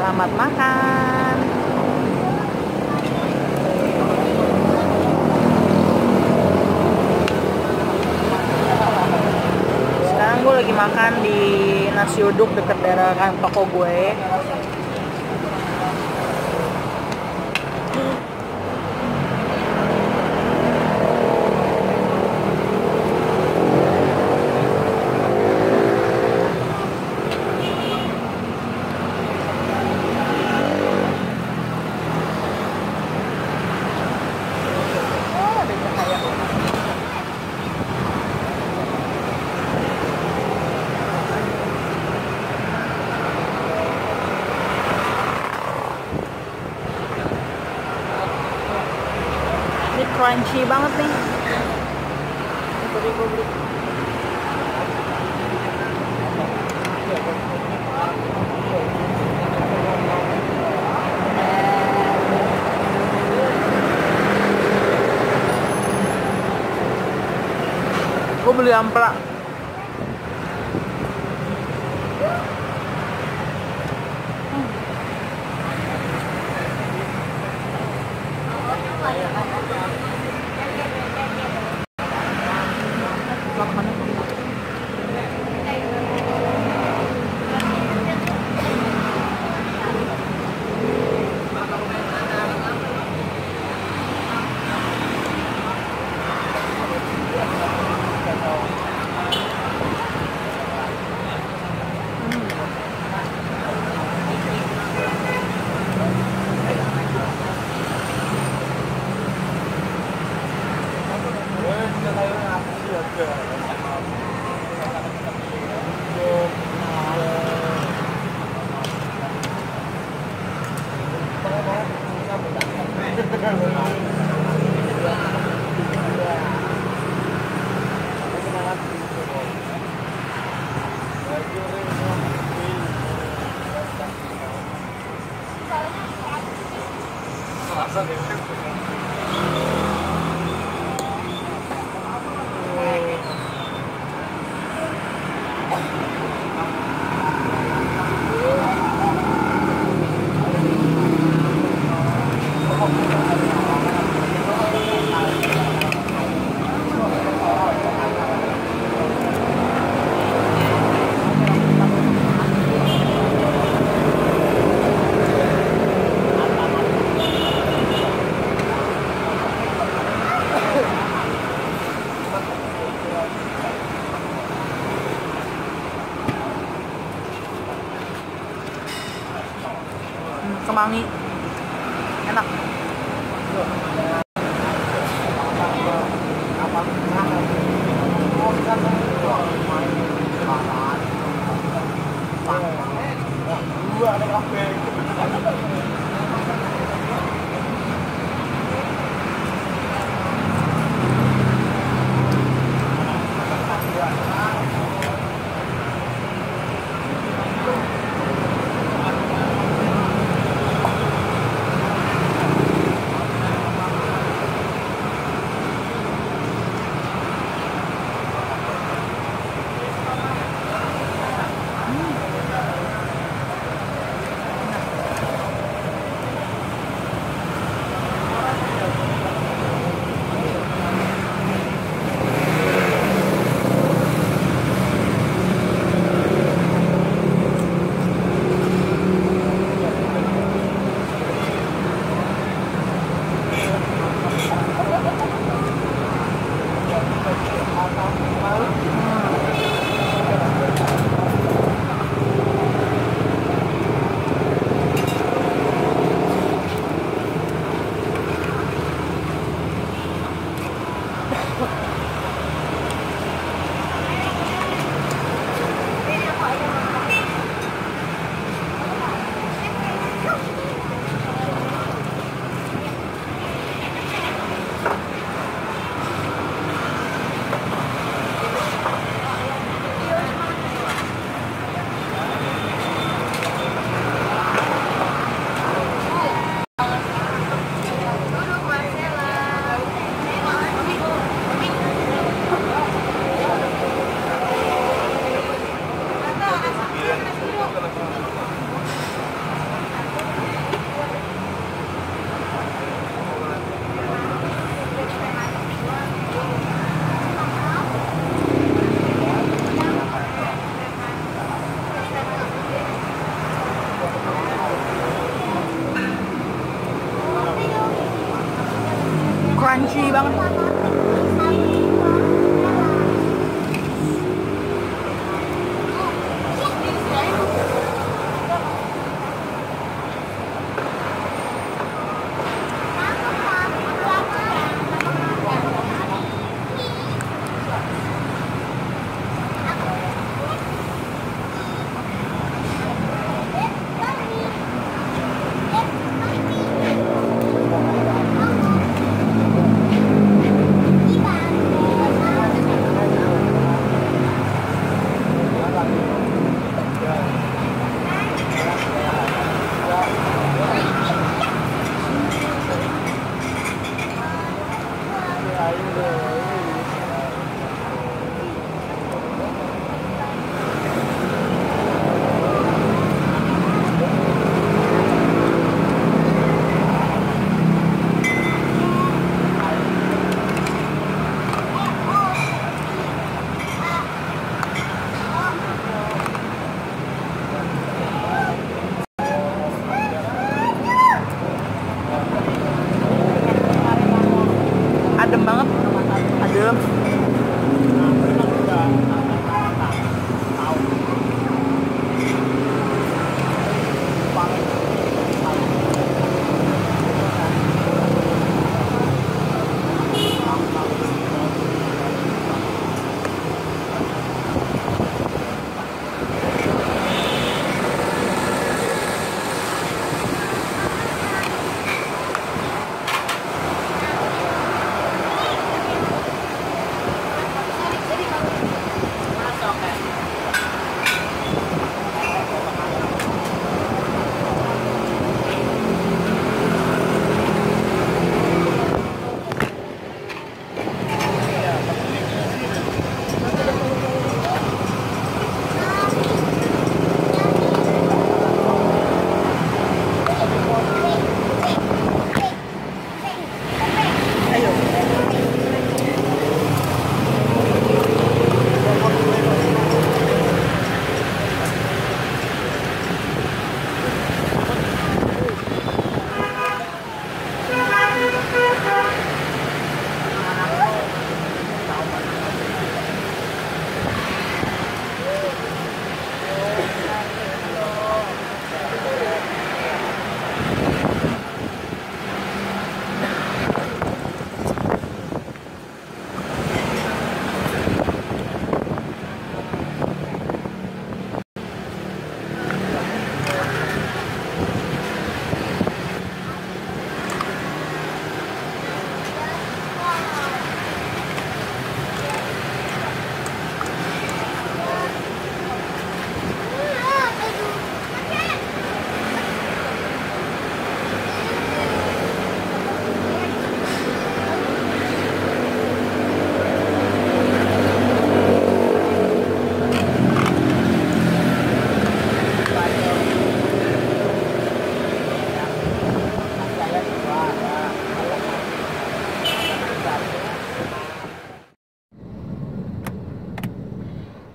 Selamat makan. Sekarang gue lagi makan di nasi uduk deket daerah toko gue. Ini crunchy banget nih. Gue beli. Gue beli ampela. Kemangi, enak.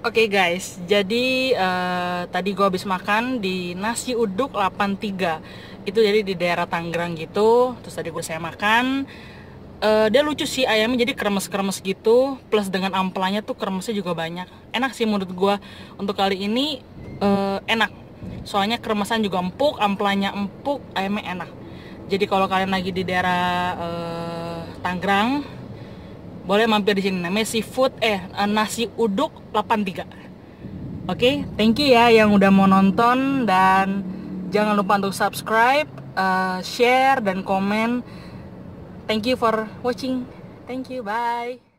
Oke guys, jadi tadi gue habis makan di nasi uduk 83. Itu jadi di daerah Tangerang gitu. Terus tadi saya makan. Dia lucu sih ayamnya, jadi kremes-kremes gitu. Plus dengan amplanya tuh kremesnya juga banyak. Enak sih menurut gue. Untuk kali ini enak. Soalnya kremesan juga empuk, amplanya empuk, ayamnya enak. Jadi kalau kalian lagi di daerah Tangerang, boleh mampir di sini, namanya seafood nasi uduk 83. Oke, thank you ya yang udah mau nonton, dan jangan lupa untuk subscribe, share dan komen. Thank you for watching. Thank you, bye.